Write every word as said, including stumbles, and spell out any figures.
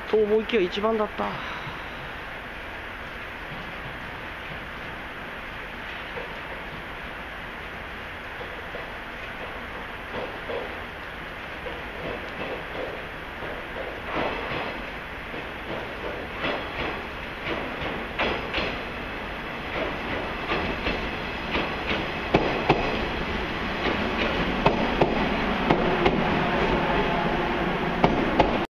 と思いきやいちばんだった。